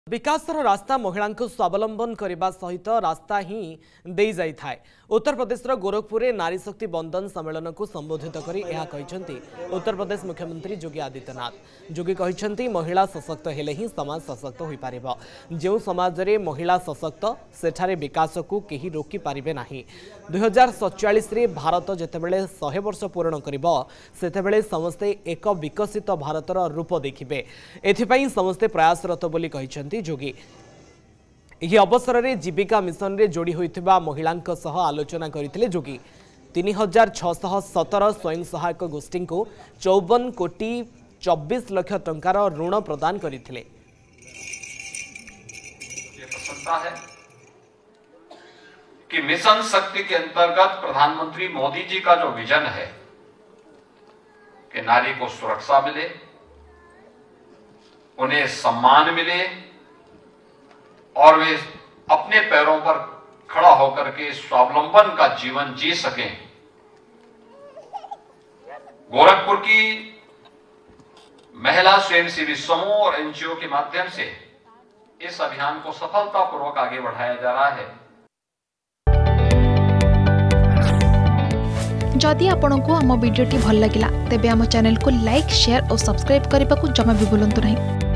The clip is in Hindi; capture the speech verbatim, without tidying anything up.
विकासर रास्ता महिला स्वावलंबन करने सहित रास्ता ही दे जाई थाए। उत्तर प्रदेश गोरखपुर में नारी शक्ति बंधन सम्मेलन को संबोधित कर उत्तर प्रदेश मुख्यमंत्री योगी आदित्यनाथ। योगी कहते महिला सशक्त हेले ही समाज सशक्त हो पार। जो समाज रे महिला सशक्त सेठारे विकास को केही रोकी पारिबे नाही। दुई हजार सतचाश भारत जितेबले शहे वर्ष पूर्ण करिबो सेतेबेले समस्ते एक विकसित भारतर रूप देखिबे। एथिपई समस्ते प्रयासरत बोली कहिसेंती योगी। यह अवसर में जीविका मिशन रे जोड़ी होइथिबा महिलांक सह आलोचना करथिले योगी। तीन हजार छह सतर स्वयं सहायक गोष्ठी को चौवन कोटी चौबीस लाख टंकार ऋण प्रदान करथिले। ये प्रसन्नता है कि मिशन शक्ति के अंतर्गत प्रधानमंत्री मोदी जी का जो विजन है कि नारी को सुरक्षा मिले, उन्हें सम्मान मिले और वे अपने पैरों पर खड़ा होकर के स्वावलंबन का जीवन जी सकें। गोरखपुर की महिला स्वयंसेवी समूह और एनजीओ के माध्यम से इस अभियान को सफलतापूर्वक आगे बढ़ाया जा रहा है। जदि आपंक आम भिडी भल लगा तेब आम चैनल को लाइक, शेयर और सब्सक्राइब करने को जमा भी भूलु नहीं।